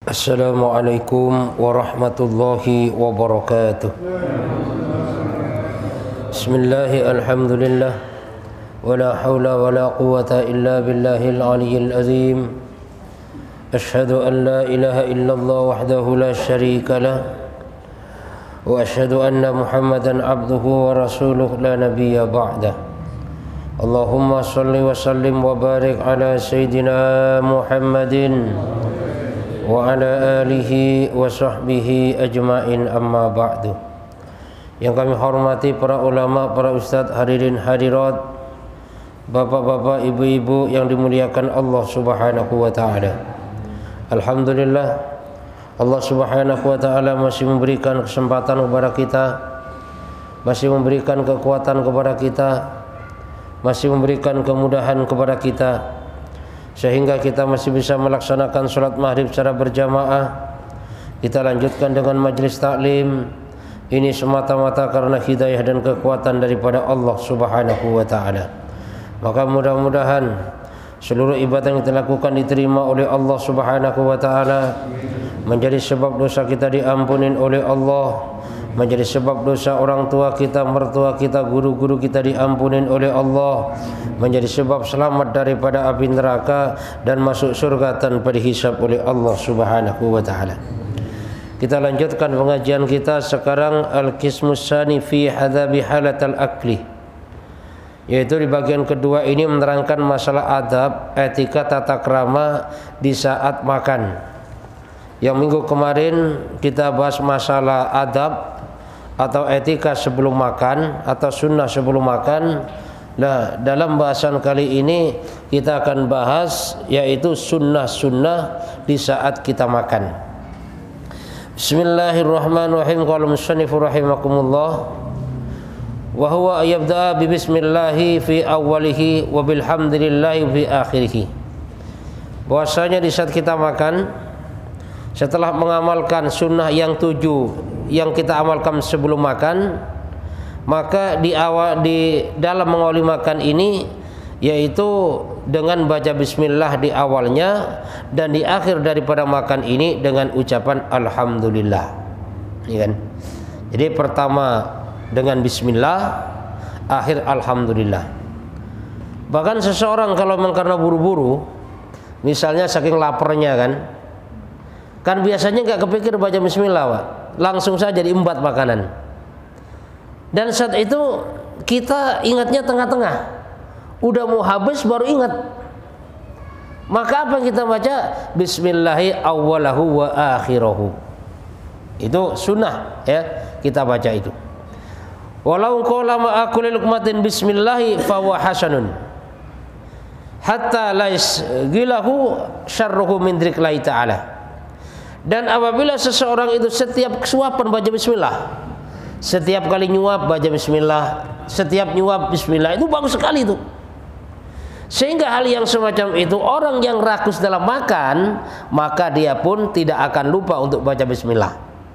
Assalamualaikum warahmatullahi wabarakatuh. Bismillahi alhamdulillah. Wala hawla wala quwata illa billahil aliyyil azim. Ashhadu an la ilaha illallah wahdahu la syarika lah. Wa ashhadu anna Muhammadan abduhu wa rasuluh la nabiyya ba'dah. Allahumma salli wa sallim wa barik ala Sayyidina Muhammadin wa ala alihi wa sahbihi ajma'in, amma ba'du. Yang kami hormati para ulama, para ustadz, hadirin hadirat, bapak-bapak, ibu-ibu yang dimuliakan Allah Subhanahu wa ta'ala. Alhamdulillah, Allah Subhanahu wa ta'ala masih memberikan kesempatan kepada kita, masih memberikan kekuatan kepada kita, masih memberikan kemudahan kepada kita, sehingga kita masih bisa melaksanakan sholat maghrib secara berjamaah. Kita lanjutkan dengan majlis taklim. Ini semata-mata karena hidayah dan kekuatan daripada Allah Subhanahu wa ta'ala. Maka mudah-mudahan seluruh ibadah yang kita lakukan diterima oleh Allah Subhanahu wa ta'ala, menjadi sebab dosa kita diampunin oleh Allah, menjadi sebab dosa orang tua kita, mertua kita, guru-guru kita diampunin oleh Allah, menjadi sebab selamat daripada api neraka dan masuk surga tanpa dihisab oleh Allah Subhanahu wa ta'ala. Kita lanjutkan pengajian kita sekarang, Al-Qismus Tsani fi Hadabi Halatal Akli, yaitu di bagian kedua ini menerangkan masalah adab, etika, tata krama di saat makan. Yang minggu kemarin kita bahas masalah adab atau etika sebelum makan atau sunnah sebelum makan. Nah, dalam bahasan kali ini kita akan bahas yaitu sunnah-sunnah di saat kita makan. Bismillahirrahmanirrahim. Qala musannifur rahimakumullah, wa huwa yabda'a bi bismillahi fi awwalihi wa bilhamdillahi fi akhirih. Bahwasanya di saat kita makan, setelah mengamalkan sunnah yang 7 yang kita amalkan sebelum makan, maka di dalam mengawali makan ini yaitu dengan baca bismillah di awalnya, dan di akhir daripada makan ini dengan ucapan alhamdulillah, ya kan? Jadi pertama dengan bismillah, akhir alhamdulillah. Bahkan seseorang kalau memang karena buru-buru, misalnya saking laparnya kan biasanya nggak kepikir baca bismillah, Pak. Langsung saja diembat makanan. Dan saat itu kita ingatnya tengah-tengah, udah mau habis baru ingat. Maka apa yang kita baca? Bismillahi awwalahu wa akhirahu. Itu sunnah, ya, kita baca itu. Walau qala ma akuli luqmatin bismillahi fa huwa hasanun hatta la yasghilahu syarruhu min dzikrillahi ta'ala. Dan apabila seseorang itu setiap suapan baca bismillah, setiap kali nyuap baca bismillah, setiap nyuap bismillah, itu bagus sekali itu. Sehingga hal yang semacam itu, orang yang rakus dalam makan, maka dia pun tidak akan lupa untuk baca bismillah.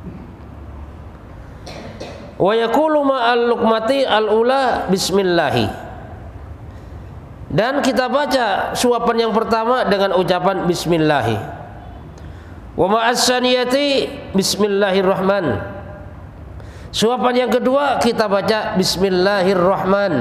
Wa yaqulu ma'al luqmati al-ula bismillahi. Dan kita baca suapan yang pertama dengan ucapan bismillahi. Wa ma'as-saniyati bismillahirrahman. Suapan yang kedua kita baca bismillahirrahman.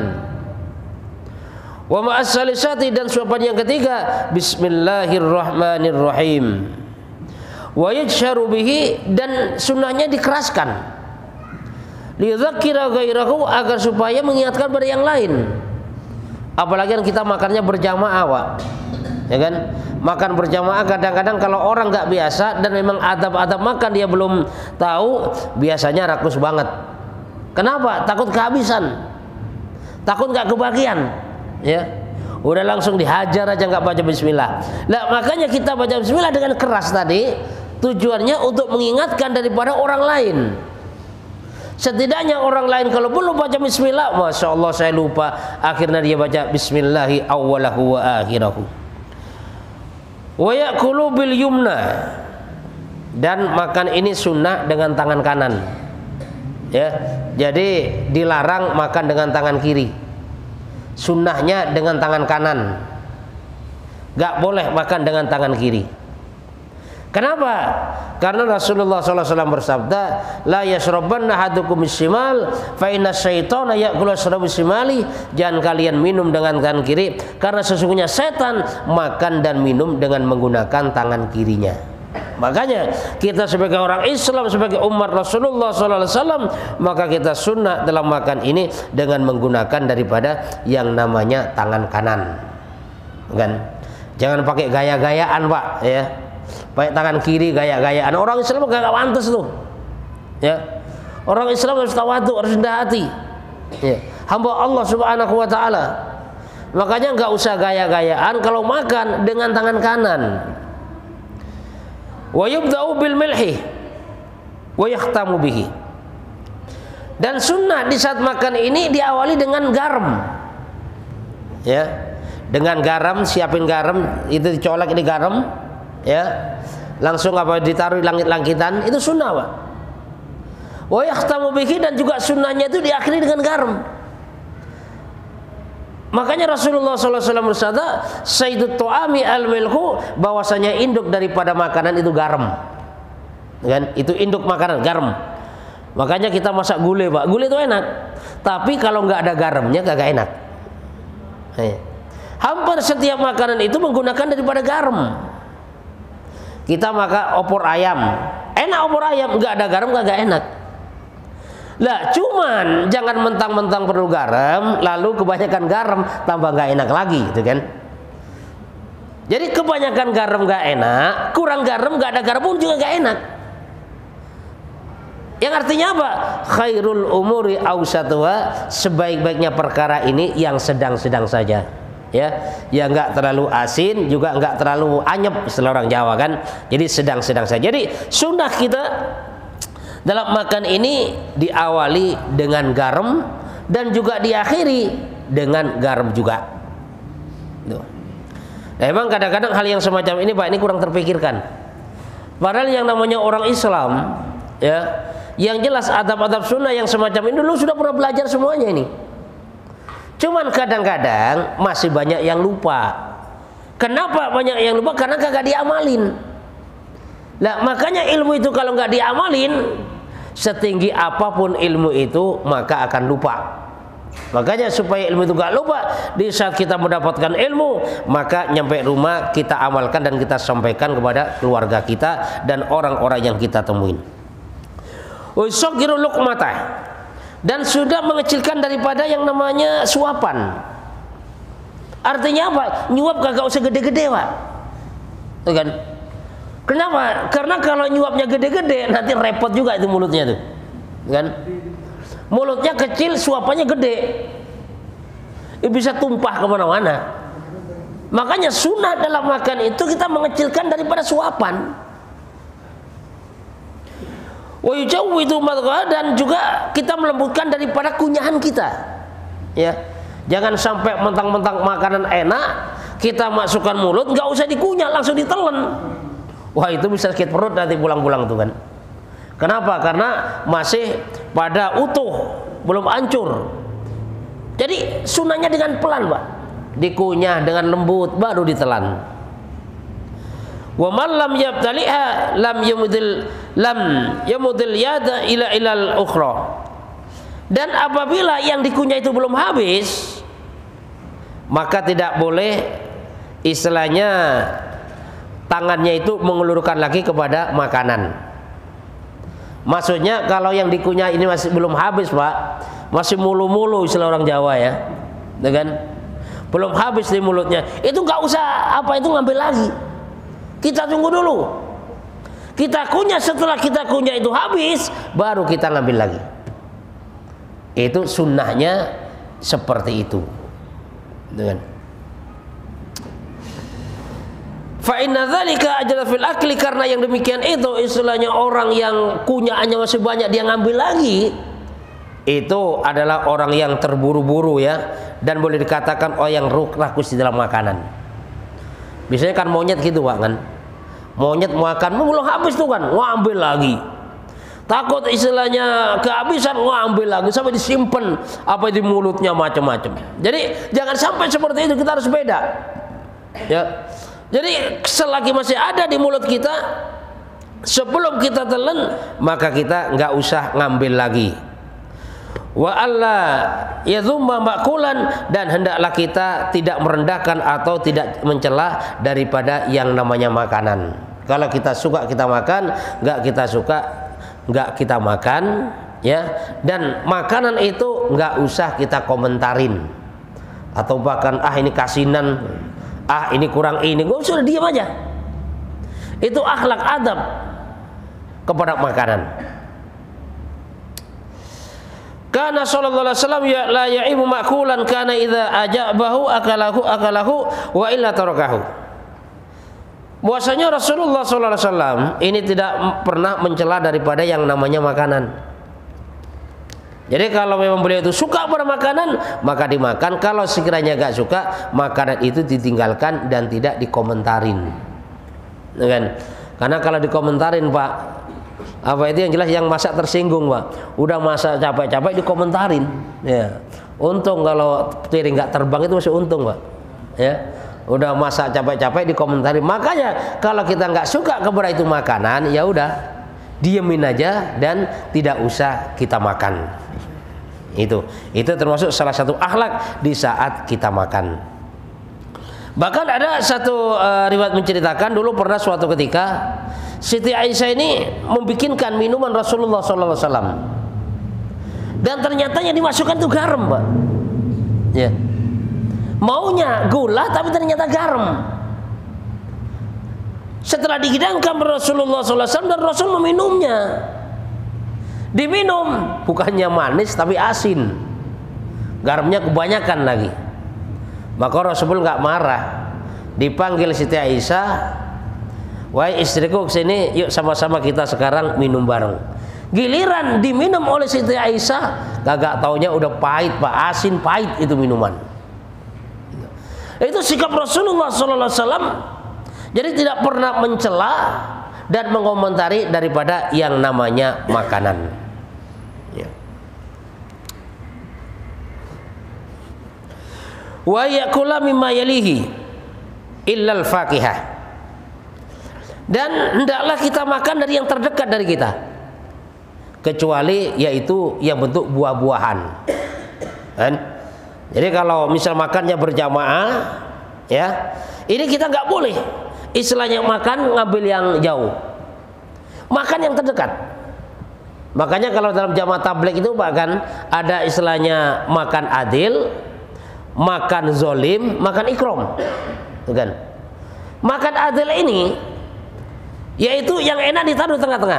Wa ma'as-salisati, dan suapan yang ketiga bismillahirrahmanirrahim. Wa yajsharu bihi, dan sunnahnya dikeraskan. Lidzakira ghairahu, agar supaya mengingatkan pada yang lain. Apalagi kita makannya berjamaah, Pak. Ya kan? Makan berjamaah kadang-kadang kalau orang nggak biasa dan memang adab-adab makan dia belum tahu, biasanya rakus banget. Kenapa? Takut kehabisan, takut nggak kebagian, ya. Udah langsung dihajar aja nggak baca bismillah. Nah, makanya kita baca bismillah dengan keras tadi, tujuannya untuk mengingatkan daripada orang lain. Setidaknya orang lain kalau belum baca bismillah, masya Allah saya lupa, akhirnya dia baca bismillahi awwalahu wa akhirahu. Wa ya'kulu bil yumna, dan makan ini sunnah dengan tangan kanan, ya. Jadi dilarang makan dengan tangan kiri, sunnahnya dengan tangan kanan, gak boleh makan dengan tangan kiri. Kenapa? Karena Rasulullah SAW bersabda, la yashrabanna ahadukum bishimal fa inna syaitana ya'kulu yashrabu bisimali. Jangan kalian minum dengan tangan kiri, karena sesungguhnya setan makan dan minum dengan menggunakan tangan kirinya. Makanya kita sebagai orang Islam, sebagai umat Rasulullah SAW, maka kita sunnah dalam makan ini dengan menggunakan daripada yang namanya tangan kanan, kan? Jangan pakai gaya-gayaan, Pak, ya. Pakai tangan kiri gaya-gayaan. Orang Islam gak pantas tuh, ya. Orang Islam harus tawadhu, harus rendah hati, ya. Hamba Allah Subhanahu wa Ta'ala. Makanya nggak usah gaya-gayaan kalau makan dengan tangan kanan. Wa yubda'u bil milhi wa yahtamu bihi. Dan sunnah di saat makan ini diawali dengan garam, ya. Dengan garam, siapin garam, itu dicolek ini garam, ya. Langsung apa ditaruh di langit-langitan, itu sunnah, Pak. Wa yahtamu bihi, dan juga sunnahnya itu diakhiri dengan garam. Makanya Rasulullah SAW bersabda, sayyidut tu'ami al-milhu, bahwasanya induk daripada makanan itu garam, kan? Itu induk makanan, garam. Makanya kita masak gulai, Pak. Gulai itu enak, tapi kalau nggak ada garamnya kagak enak. Hampir setiap makanan itu menggunakan daripada garam. Kita makan opor ayam, enak opor ayam, nggak ada garam kagak enak. Lah, cuman jangan mentang-mentang perlu garam, lalu kebanyakan garam tambah nggak enak lagi, gitu kan? Jadi kebanyakan garam nggak enak, kurang garam, nggak ada garam pun juga nggak enak. Yang artinya apa? Khairul umuri awsatuha, sebaik-baiknya perkara ini yang sedang-sedang saja, ya. Ya nggak terlalu asin, juga nggak terlalu anyep, istilah orang Jawa kan. Jadi sedang-sedang saja. Jadi sunnah kita dalam makan ini diawali dengan garam dan juga diakhiri dengan garam juga. Nah, emang kadang-kadang hal yang semacam ini, Pak, ini kurang terpikirkan. Padahal yang namanya orang Islam, ya, yang jelas adab-adab sunnah yang semacam ini dulu sudah pernah belajar semuanya ini. Cuman kadang-kadang masih banyak yang lupa. Kenapa banyak yang lupa? Karena kagak diamalin. Nah, makanya ilmu itu kalau nggak diamalin, setinggi apapun ilmu itu maka akan lupa. Makanya supaya ilmu itu nggak lupa, di saat kita mendapatkan ilmu, maka nyampe rumah kita amalkan dan kita sampaikan kepada keluarga kita dan orang-orang yang kita temuin. Usagiru luqmatah, dan sudah mengecilkan daripada yang namanya suapan. Artinya apa? Nyuap kagak usah gede-gede, Pak. Tuh kan? Kenapa? Karena kalau nyuapnya gede-gede nanti repot juga itu mulutnya tuh, kan? Mulutnya kecil, suapannya gede, bisa tumpah kemana-mana. Makanya sunnah dalam makan itu kita mengecilkan daripada suapan. Wajauhidu madghah, dan juga kita melembutkan daripada kunyahan kita, ya. Jangan sampai mentang-mentang makanan enak kita masukkan mulut, nggak usah dikunyah, langsung ditelan. Wah, itu bisa sakit perut nanti pulang-pulang tuh kan. Kenapa? Karena masih pada utuh, belum hancur. Jadi sunahnya dengan pelan, Pak. Dikunyah dengan lembut, baru ditelan. Wa man lam yabtaliha lam yamudil yada ila ilal ukhra. Dan apabila yang dikunyah itu belum habis, maka tidak boleh istilahnya tangannya itu mengulurkan lagi kepada makanan. Maksudnya kalau yang dikunyah ini masih belum habis, Pak, masih mulu-mulu, istilah orang Jawa, ya, kan? Belum habis di mulutnya, itu nggak usah apa itu ngambil lagi. Kita tunggu dulu. Kita kunyah, setelah kita kunyah itu habis, baru kita ngambil lagi. Itu sunnahnya seperti itu, kan? Fa inna dzalika ajra fil akli, karena yang demikian itu istilahnya orang yang kunyahannya masih banyak dia ngambil lagi, itu adalah orang yang terburu-buru, ya, dan boleh dikatakan orang yang rakus di dalam makanan. Biasanya kan monyet gitu, Pak, kan? Monyet makan belum habis tuh kan, ngambil lagi. Takut istilahnya kehabisan, ngambil lagi sampai disimpan apa di mulutnya macam-macam. Jadi jangan sampai seperti itu, kita harus beda, ya. Jadi selagi masih ada di mulut kita, sebelum kita telan maka kita nggak usah ngambil lagi. Wa alla yadhumma makulan, dan hendaklah kita tidak merendahkan atau tidak mencela daripada yang namanya makanan. Kalau kita suka kita makan, nggak kita suka nggak kita makan, ya. Dan makanan itu nggak usah kita komentarin atau bahkan ini kasinan, ini kurang ini, nggak usah, diam aja. Itu akhlak adab kepada makanan. Karena sallallahu alaihi wasallam la ya'ibu ma'kulan kana idza ajabahu akalahu wa illa tarakahu. Bahwasanya Rasulullah sallallahu alaihi wasallam ini tidak pernah mencela daripada yang namanya makanan. Jadi kalau memang beliau itu suka pada makanan, maka dimakan. Kalau sekiranya gak suka, makanan itu ditinggalkan dan tidak dikomentarin. Kan? Karena kalau dikomentarin, Pak, apa itu yang jelas yang masak tersinggung, Pak. Udah masak capek-capek dikomentarin, ya. Untung kalau piring nggak terbang itu masih untung, Pak. Ya. Udah masak capek-capek dikomentarin. Makanya kalau kita nggak suka kepada itu makanan, ya udah diemin aja dan tidak usah kita makan. Itu termasuk salah satu akhlak di saat kita makan. Bahkan ada satu riwayat menceritakan dulu pernah suatu ketika Siti Aisyah ini membikinkan minuman Rasulullah SAW, dan ternyata yang dimasukkan itu garam, Pak. Ya. Maunya gula tapi ternyata garam. Setelah dihidangkan Rasulullah SAW dan Rasul meminumnya, diminum bukannya manis tapi asin, garamnya kebanyakan lagi. Maka Rasul nggak marah, dipanggil Siti Aisyah, wahai istriku kesini, yuk sama-sama kita sekarang minum bareng. Giliran diminum oleh Siti Aisyah, kagak taunya udah pahit, Pak, asin pahit itu minuman. Itu sikap Rasulullah SAW. Jadi tidak pernah mencela dan mengomentari daripada yang namanya makanan. Ya. Wa yakula mimma yalihi illal fakihah. Dan hendaklah kita makan dari yang terdekat dari kita, kecuali yaitu yang bentuk buah-buahan. Kan? Jadi kalau misal makannya berjamaah, ya, ini kita nggak boleh istilahnya makan ngambil yang jauh, makan yang terdekat. Makanya kalau dalam jamaah tabligh itu bahkan ada istilahnya makan adil, makan zolim, makan ikram. Kan? Makan adil ini yaitu yang enak ditaruh tengah-tengah.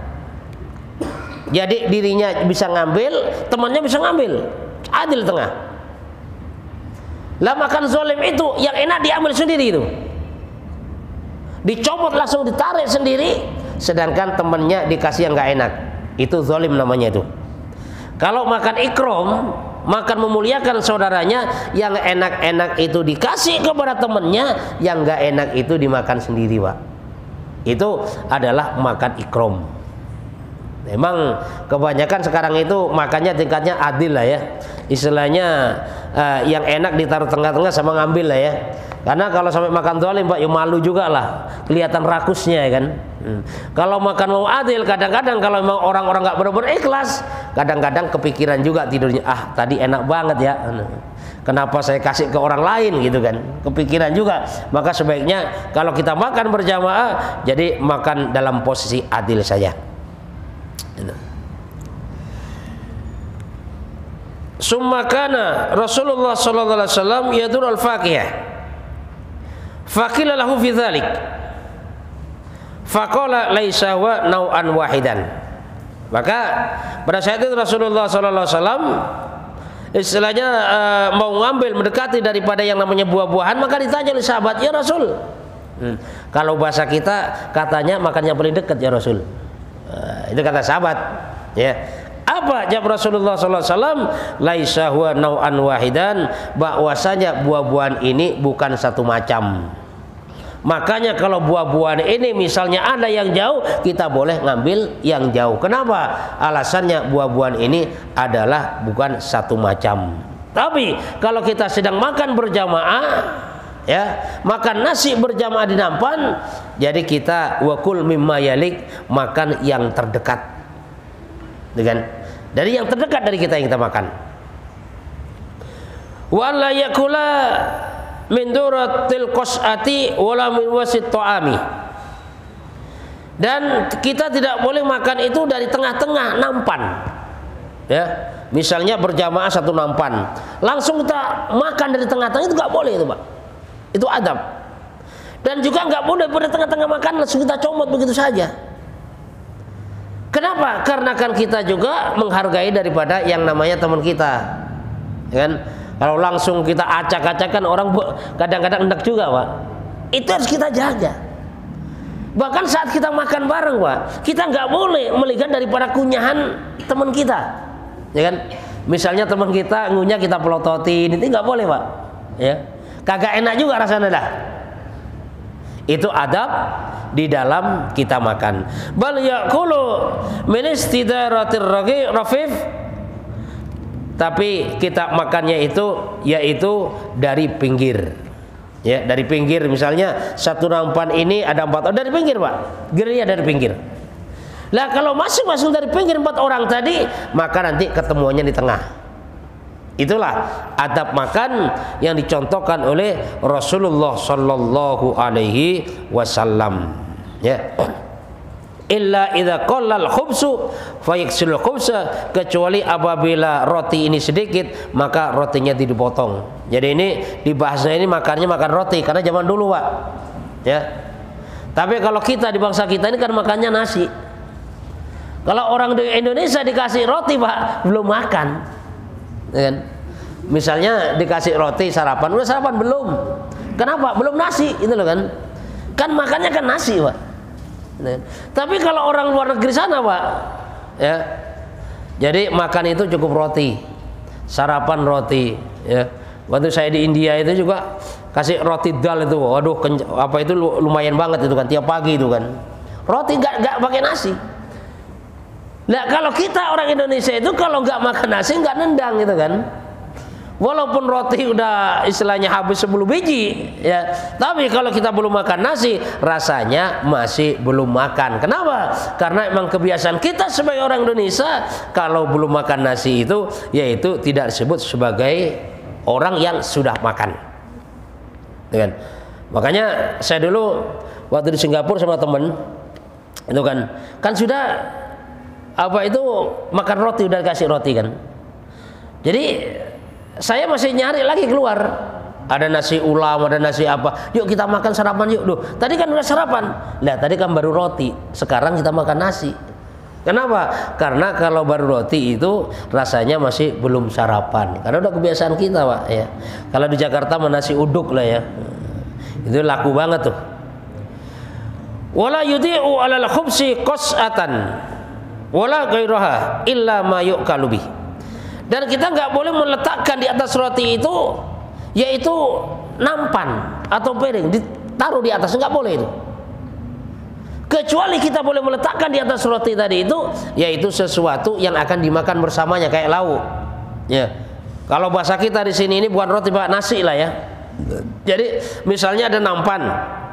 Jadi dirinya bisa ngambil, temannya bisa ngambil, adil tengah. Lah makan zolim itu yang enak diambil sendiri, itu dicopot langsung ditarik sendiri, sedangkan temannya dikasih yang nggak enak, itu zolim namanya itu. Kalau makan ikram, makan memuliakan saudaranya, yang enak-enak itu dikasih kepada temannya, yang nggak enak itu dimakan sendiri, Pak. Itu adalah makan ikram. Memang kebanyakan sekarang itu makannya tingkatnya adil lah ya. Istilahnya yang enak ditaruh tengah-tengah sama ngambil lah ya. Karena kalau sampai makan zalim, Pak, ya malu juga lah, kelihatan rakusnya ya kan. Kalau makan mau adil, kadang-kadang kalau memang orang-orang nggak benar-benar ikhlas, kadang-kadang kepikiran juga tidurnya, tadi enak banget ya, kenapa saya kasih ke orang lain gitu kan, kepikiran juga. Maka sebaiknya kalau kita makan berjamaah, jadi makan dalam posisi adil saja. Summa kana Rasulullah sallallahu alaihi wasallam yadur al-faqihah faqila lahu fi dzalik faqala laisa wa nau'an wahidan. Maka pada saat itu Rasulullah sallallahu alaihi wasallam istilahnya mau ngambil mendekati daripada yang namanya buah-buahan, maka ditanya oleh sahabat, ya Rasul, kalau bahasa kita katanya makan yang paling dekat ya Rasul. Itu kata sahabat, ya. Apa jawab Rasulullah SAW? Laisa huwa nau'an wahidan, bahwasanya buah-buahan ini bukan satu macam. Makanya kalau buah-buahan ini misalnya ada yang jauh, kita boleh ngambil yang jauh. Kenapa? Alasannya buah-buahan ini adalah bukan satu macam. Tapi kalau kita sedang makan berjamaah, ya, makan nasi berjamaah di nampan, Jadi kita wakul mimma yalik, makan yang terdekat. Dengan dari yang terdekat dari kita yang kita makan. Wa la yakula min duratil qas'ati wala min wasit ta'ami. Dan kita tidak boleh makan itu dari tengah-tengah nampan. Ya, misalnya berjamaah satu nampan, langsung kita makan dari tengah-tengah, itu nggak boleh itu, Pak. Itu adab. Dan juga nggak boleh pada tengah-tengah makan langsung kita comot begitu saja. Kenapa? Karena kan kita juga menghargai daripada yang namanya teman kita, ya kan? Kalau langsung kita acak-acakan, orang kadang-kadang hendak juga, Pak. Itu harus kita jaga. Bahkan saat kita makan bareng, Pak, kita nggak boleh melihat daripada kunyahan teman kita, ya kan? Misalnya teman kita ngunyah, kita pelototin, itu nggak boleh, Pak. Ya, kagak enak juga rasanya dah. Itu adab di dalam kita makan. Bal yaqulu min istidaratir rafif, tapi kita makannya itu yaitu dari pinggir. Ya, dari pinggir. Misalnya satu nampan ini ada 4 orang dari pinggir, Pak. Gerilya dari pinggir. Lah kalau masing-masing dari pinggir 4 orang tadi, maka nanti ketemuannya di tengah. Itulah adab makan yang dicontohkan oleh Rasulullah Sallallahu Alaihi Wasallam. Ya. Illa idza qallal khubsu fayaksilul khubsa, kecuali apabila roti ini sedikit maka rotinya dipotong. Jadi ini dibahasnya ini makannya makan roti karena zaman dulu, Pak. Ya. Tapi kalau kita di bangsa kita ini kan makannya nasi. Kalau orang di Indonesia dikasih roti, Pak, belum makan. Ya kan? Misalnya dikasih roti sarapan, udah sarapan belum? Kenapa? Belum nasi, itu loh kan? Kan makannya kan nasi, Pak. Ya. Tapi kalau orang luar negeri sana, Pak, ya, jadi makan itu cukup roti, sarapan roti. Ya. Waktu saya di India itu juga kasih roti dal itu, waduh, apa itu lumayan banget itu kan, tiap pagi itu kan. Roti nggak pakai nasi. Nah kalau kita orang Indonesia itu kalau nggak makan nasi nggak nendang gitu kan. Walaupun roti udah istilahnya habis 10 biji ya, tapi kalau kita belum makan nasi rasanya masih belum makan. Kenapa? Karena emang kebiasaan kita sebagai orang Indonesia kalau belum makan nasi itu yaitu tidak disebut sebagai orang yang sudah makan. Ya kan? Makanya saya dulu waktu di Singapura sama temen itu kan sudah apa itu makan roti, udah kasih roti kan. Jadi saya masih nyari lagi keluar. Ada nasi ulam, ada nasi apa. Yuk kita makan sarapan yuk. Duh, tadi kan udah sarapan. Nah, tadi kan baru roti. Sekarang kita makan nasi. Kenapa? Karena kalau baru roti itu rasanya masih belum sarapan. Karena udah kebiasaan kita, Pak, ya. Kalau di Jakarta mah nasi uduk lah ya. Itu laku banget tuh. Wala yudhi'u 'alal khubsi qas'atan wala ghairaha illa ma yu'kalu bih. Dan kita nggak boleh meletakkan di atas roti itu yaitu nampan atau piring ditaruh di atas, nggak boleh itu. Kecuali kita boleh meletakkan di atas roti tadi itu yaitu sesuatu yang akan dimakan bersamanya kayak lauk. Ya. Kalau bahasa kita di sini ini bukan roti, Pak, nasi lah ya. Jadi misalnya ada nampan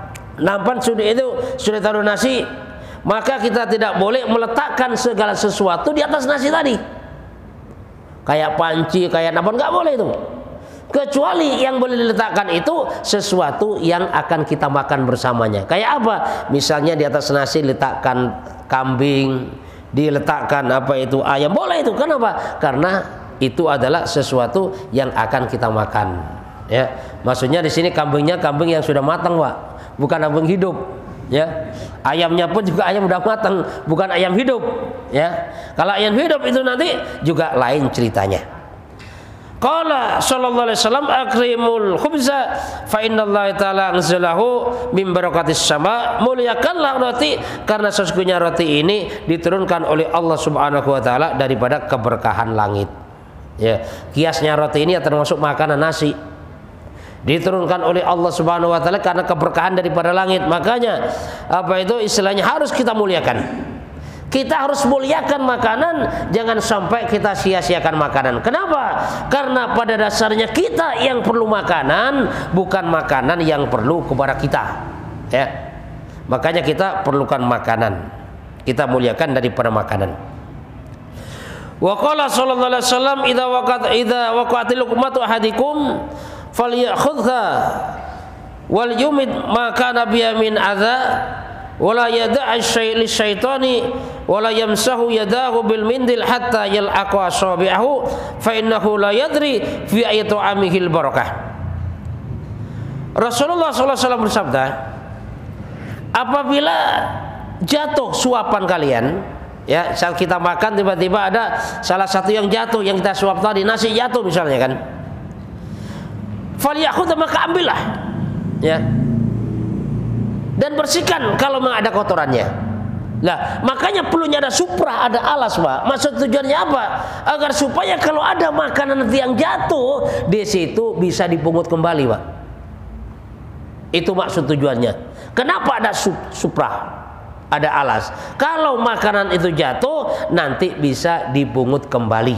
sudah taruh nasi, maka kita tidak boleh meletakkan segala sesuatu di atas nasi tadi. Kayak panci, kayak nampan, nggak boleh itu. Kecuali yang boleh diletakkan itu sesuatu yang akan kita makan bersamanya. Kayak apa? Misalnya di atas nasi letakkan kambing, diletakkan apa itu ayam, boleh itu. Kenapa? Karena itu adalah sesuatu yang akan kita makan. Ya, maksudnya di sini kambingnya kambing yang sudah matang, Pak, bukan kambing hidup. Ya, ayamnya pun juga ayam udah matang, bukan ayam hidup. Ya, kalau ayam hidup itu nanti juga lain ceritanya. Qala sallallahu alaihi wasallam akrimul khubza fa innallaha ta'ala anzalahu min barakatis sama, muliakanlah roti karena sesungguhnya roti ini diturunkan oleh Allah Subhanahu wa taala daripada keberkahan langit. Ya, kiasnya roti ini ya termasuk makanan nasi. Diturunkan oleh Allah Subhanahu wa taala karena keberkahan daripada langit. Makanya apa itu istilahnya harus kita muliakan. Kita harus muliakan makanan, jangan sampai kita sia-siakan makanan. Kenapa? Karena pada dasarnya kita yang perlu makanan, bukan makanan yang perlu kepada kita. Ya. Makanya kita perlukan makanan, kita muliakan daripada makanan. Wa qala sallallahu alaihi wasallam idza waqa'atil luqmatu ahadikum falyakhudha wal yumid ma kana biyamin adza wala yada'a syai'li syaitani wala yamsahu yadahu bil mindil hatta yal'aqa asabi'ahu fa innahu la yadri fi ayati amihil barakah. Rasulullah sallallahu alaihi wasallam bersabda, apabila jatuh suapan kalian, ya, saat kita makan tiba-tiba ada salah satu yang jatuh, yang kita suap tadi, nasi jatuh misalnya kan, falyakhudha, maka ambillah, ya, dan bersihkan kalau memang ada kotorannya. Nah, makanya perlunya ada suprah, ada alas, Pak. Maksud tujuannya apa? Agar supaya kalau ada makanan nanti yang jatuh di situ bisa dipungut kembali, Pak. Itu maksud tujuannya. Kenapa ada suprah, ada alas? Kalau makanan itu jatuh nanti bisa dipungut kembali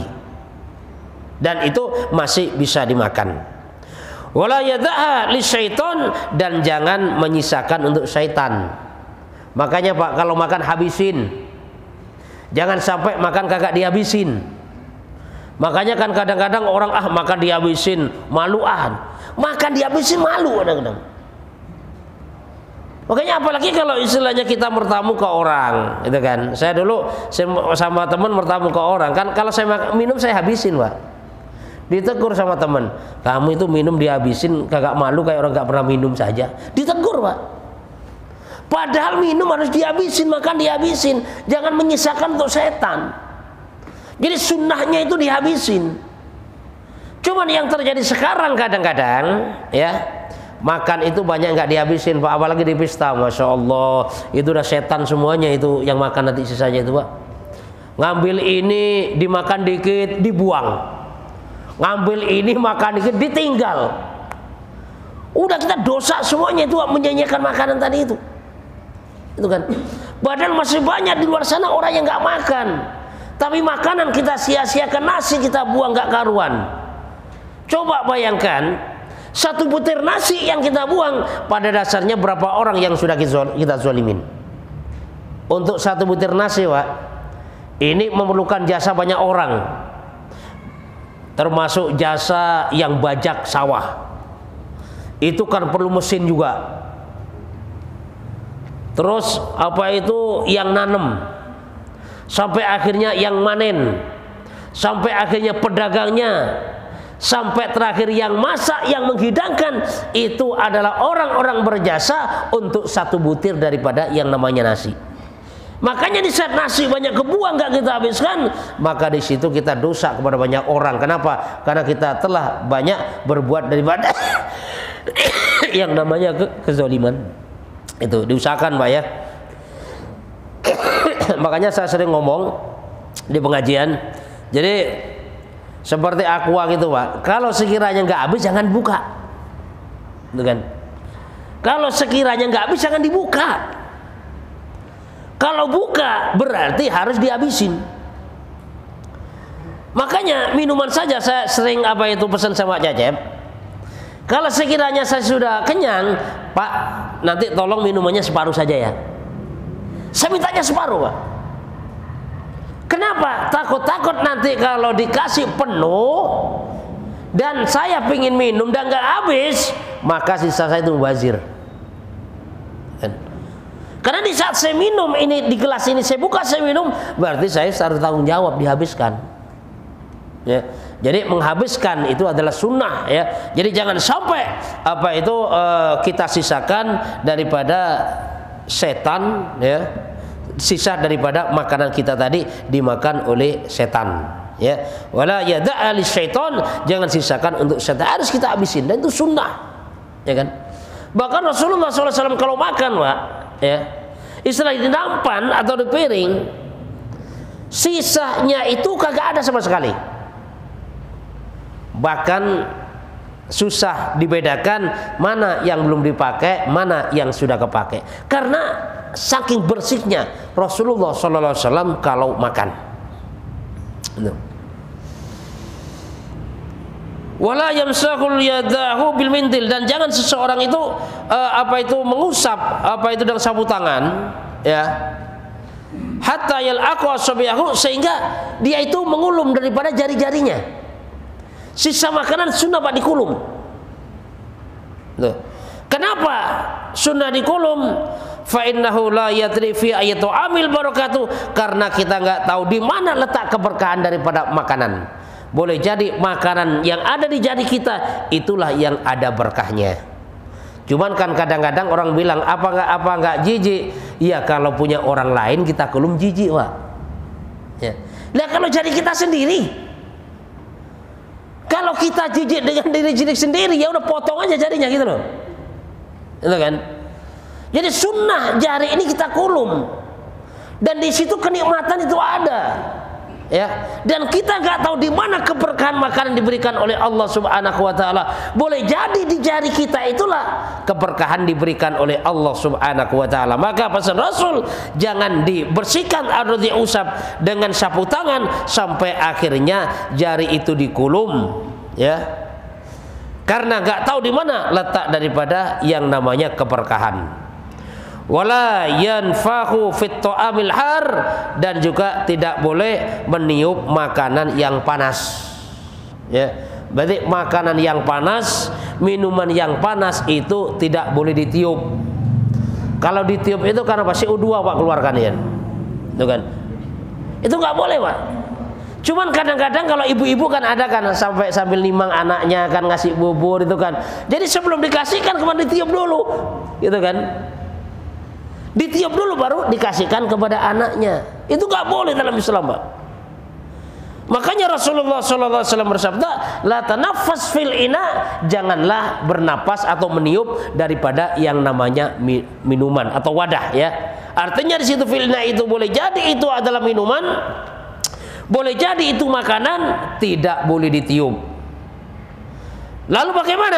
dan itu masih bisa dimakan. Wala yada'a lisyaiton, dan jangan menyisakan untuk syaitan. Makanya Pak, kalau makan habisin, jangan sampai makan kagak dihabisin. Makanya kan kadang-kadang orang makan dihabisin maluan, makan dihabisin malu kadang-kadang. Makanya apalagi kalau istilahnya kita bertamu ke orang, gitu kan. Saya dulu sama teman bertamu ke orang, kan kalau saya minum saya habisin, Pak. Ditegur sama teman, kamu itu minum dihabisin kagak malu kayak orang gak pernah minum saja. Ditegur, Pak. Padahal minum harus dihabisin, makan dihabisin, jangan menyisakan untuk setan. Jadi sunnahnya itu dihabisin. Cuman yang terjadi sekarang kadang-kadang, ya, makan itu banyak nggak dihabisin, Pak, apalagi di pesta, masya Allah, itu udah setan semuanya itu yang makan nanti sisanya itu, Pak. Ngambil ini dimakan dikit dibuang, ngambil ini makan dikit ditinggal. Udah kita dosa semuanya itu, Pak, menyanyikan makanan tadi itu kan. Padahal masih banyak di luar sana orang yang nggak makan, tapi makanan kita sia-siakan, nasi kita buang nggak karuan. Coba bayangkan, satu butir nasi yang kita buang, pada dasarnya berapa orang yang sudah kita zalimin? Untuk satu butir nasi, Pak, ini memerlukan jasa banyak orang, termasuk jasa yang bajak sawah. Itu kan perlu mesin juga. Terus apa itu yang nanam, sampai akhirnya yang manen, sampai akhirnya pedagangnya, sampai terakhir yang masak, yang menghidangkan, itu adalah orang-orang berjasa untuk satu butir daripada yang namanya nasi. Makanya di saat nasi banyak kebuang nggak kita habiskan, maka di situ kita dosa kepada banyak orang. Kenapa? Karena kita telah banyak berbuat daripada yang namanya kezaliman. Itu diusahakan, Pak, ya. Makanya saya sering ngomong di pengajian, jadi seperti aqua gitu, Pak. Kalau sekiranya nggak habis jangan buka, gitu kan? Kalau sekiranya nggak habis jangan dibuka. Kalau buka berarti harus dihabisin. Makanya minuman saja saya sering pesan sama Cecep. Kalau sekiranya saya sudah kenyang, Pak, nanti tolong minumannya separuh saja ya. Saya mintanya separuh, Pak. Kenapa? Takut-takut nanti kalau dikasih penuh dan saya pingin minum dan nggak habis, maka sisa saya itu mubazir. Karena di saat saya minum ini, di gelas ini saya buka, saya minum, berarti saya harus tanggung jawab dihabiskan. Ya, jadi menghabiskan itu adalah sunnah, ya. Jadi jangan sampai kita sisakan daripada setan, ya, sisa daripada makanan kita tadi dimakan oleh setan, ya. Wala yada'a lisyaiton, jangan sisakan untuk setan, harus kita habisin, dan itu sunnah, ya kan. Bahkan Rasulullah SAW kalau makan, Pak, ya, istilah di nampan atau di piring, sisanya itu kagak ada sama sekali. Bahkan susah dibedakan mana yang belum dipakai, mana yang sudah kepakai. Karena saking bersihnya Rasulullah SAW kalau makan. Wala yamsahul yadahu bil mindil, dan jangan seseorang itu mengusap dengan sapu tangan, ya. Hatta yal'aqu asabi'ahu, sehingga dia itu mengulum daripada jari-jarinya. Sisa makanan sunnah Pak dikulum. Tuh. Kenapa sunnah dikulum? Fa innahu la yadri fi ayatu amil barakatuh, karena kita nggak tahu di mana letak keberkahan daripada makanan. Boleh jadi makanan yang ada di jari kita itulah yang ada berkahnya. Cuman kan kadang-kadang orang bilang apa nggak jijik? Ya kalau punya orang lain kita kulum jijik, Pak. Ya. Nah kalau jari kita sendiri, kalau kita jijik dengan diri sendiri, ya udah potong aja jarinya gitu loh. Itu kan? Jadi sunnah jari ini kita kulum, dan di situ kenikmatan itu ada. Ya, dan kita nggak tahu di mana keberkahan makanan diberikan oleh Allah Subhanahu wa taala. Boleh jadi di jari kita itulah keberkahan diberikan oleh Allah Subhanahu wa taala. Maka pesan Rasul, jangan dibersihkan atau diusap dengan sapu tangan sampai akhirnya jari itu dikulum, ya. Karena nggak tahu di mana letak daripada yang namanya keberkahan. Wala yanfahu fit ta'amil har, dan juga tidak boleh meniup makanan yang panas, ya. Berarti makanan yang panas, minuman yang panas itu tidak boleh ditiup. Kalau ditiup itu karena pasti CO2 Pak keluarkan, ya. Itu kan. Itu nggak boleh, Pak. Cuman kadang-kadang kalau ibu-ibu kan ada kan sambil nimang anaknya kan ngasih bubur itu kan. Jadi sebelum dikasihkan kemarin ditiup dulu, gitu kan. Ditiup dulu baru dikasihkan kepada anaknya. Itu nggak boleh dalam Islam, Pak. Makanya Rasulullah SAW bersabda, la tanaffas fil ina, janganlah bernapas atau meniup daripada yang namanya minuman atau wadah, ya. Artinya di situ fil ina itu boleh jadi itu adalah minuman, boleh jadi itu makanan, tidak boleh ditiup. Lalu bagaimana?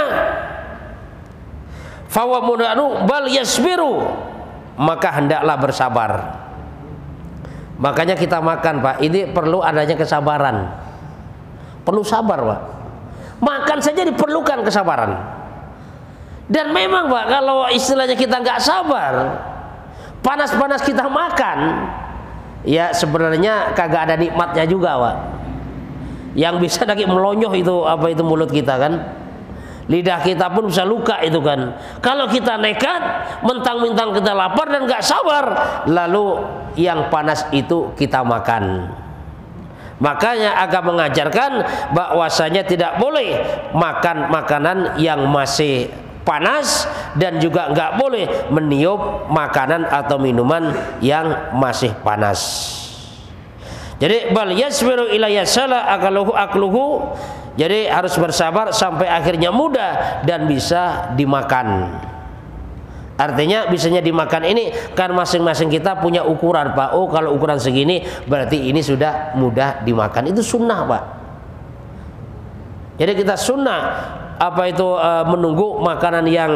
Fawa munanu bal yasbiru, maka hendaklah bersabar. Makanya kita makan, Pak, ini perlu adanya kesabaran. Perlu sabar, Pak. Makan saja diperlukan kesabaran. Dan memang, Pak, kalau istilahnya kita nggak sabar, panas-panas kita makan, ya sebenarnya kagak ada nikmatnya juga, Pak. Yang bisa lagi melonyoh itu mulut kita kan. Lidah kita pun bisa luka itu kan. Kalau kita nekat, mentang-mentang kita lapar dan nggak sabar, lalu yang panas itu kita makan. Makanya agama mengajarkan bahwasanya tidak boleh makan makanan yang masih panas, dan juga nggak boleh meniup makanan atau minuman yang masih panas. Jadi bal yasbiru ila yasala akluhu, jadi harus bersabar sampai akhirnya mudah dan bisa dimakan. Artinya bisanya dimakan ini kan masing-masing kita punya ukuran, Pak. Oh kalau ukuran segini berarti ini sudah mudah dimakan. Itu sunnah, Pak. Jadi kita sunnah menunggu makanan yang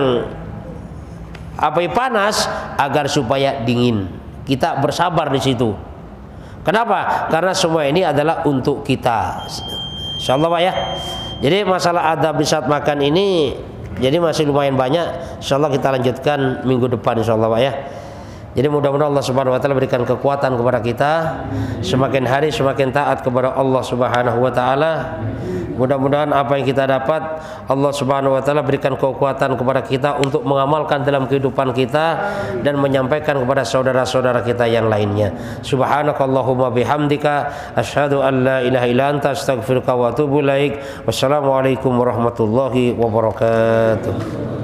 panas agar supaya dingin. Kita bersabar di situ. Kenapa? Karena semua ini adalah untuk kita. Insyaallah, Pak, ya. Jadi masalah adab di saat makan ini jadi masih lumayan banyak. Insyaallah kita lanjutkan minggu depan, insyaallah, Pak, ya. Jadi mudah-mudahan Allah Subhanahu wa taala berikan kekuatan kepada kita, semakin hari semakin taat kepada Allah Subhanahu wa taala. Mudah-mudahan apa yang kita dapat Allah Subhanahu wa taala berikan kekuatan kepada kita untuk mengamalkan dalam kehidupan kita dan menyampaikan kepada saudara-saudara kita yang lainnya. Subhanakallahumma bihamdika asyhadu an la ilaha illa anta astaghfiruka wa atubu ilaik. Wassalamualaikum warahmatullahi wabarakatuh.